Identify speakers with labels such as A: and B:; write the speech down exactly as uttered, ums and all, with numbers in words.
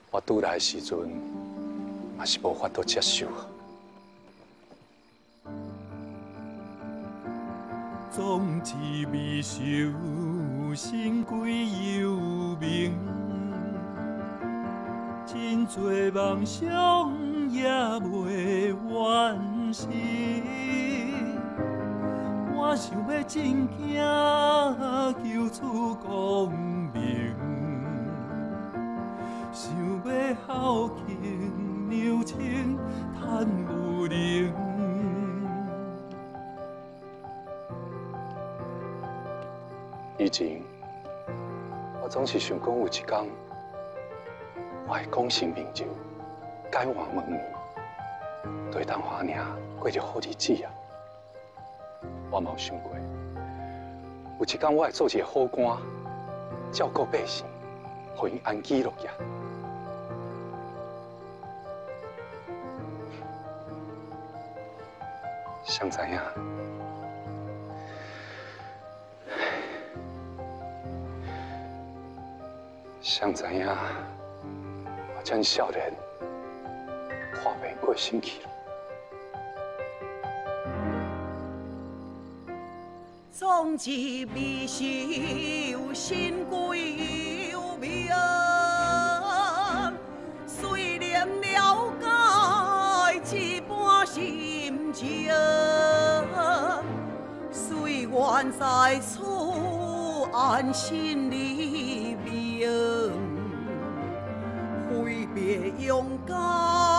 A: 我拄来的时阵，嘛是无法度接受。
B: 总之未受心归有命，真多梦想也未完成。我想要真行求出光明，想要孝敬娘亲叹有灵。
A: 以前，我总是想讲有一天，我会功成名就，改换门面，就会当花娘过着好日子啊！我冇想过，有一天我会做一个好官，照顾百姓，互因安居乐业。谁知影？谁知影？我这少年，看病过身去了。
C: 总之未受心归有命，虽然了解一半心情，虽愿在此安心立命，挥别勇敢。